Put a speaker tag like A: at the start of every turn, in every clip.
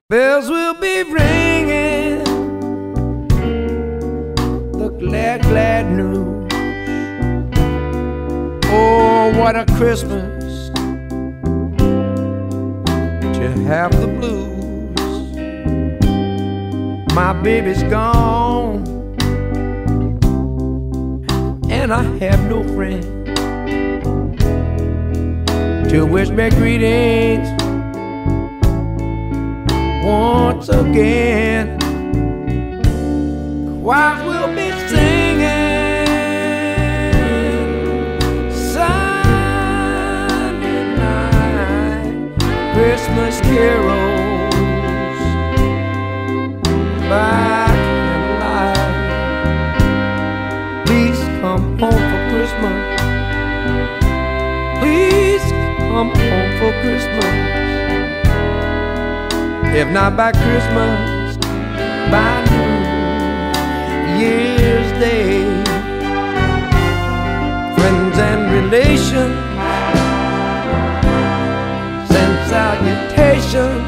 A: Bells will be ringing, the glad, glad news. Oh, what a Christmas to have the blues. My baby's gone, and I have no friend to wish me greetings once again. Choirs will be singing Sunday night Christmas carols by candlelight. Please come home for Christmas. Please come home for Christmas. If not by Christmas, by New Year's Day. Friends and relations send salutations.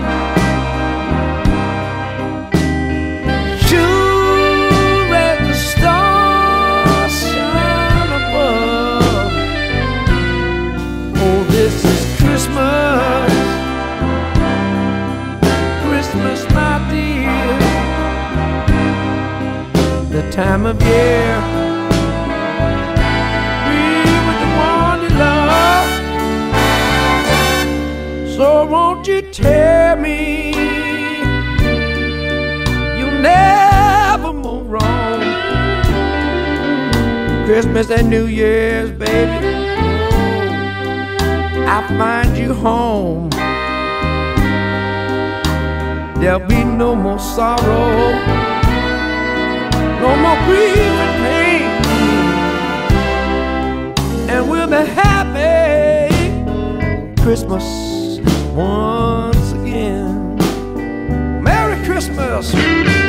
A: Sure as the stars shine above. Oh, this is Christmas. Christmas, my dear, the time of year be with the one you love. So won't you tell me you'll never move wrong? Christmas and New Year's, baby, I find you home. There'll be no more sorrow, no more grief and pain, and we'll be happy Christmas once again. Merry Christmas!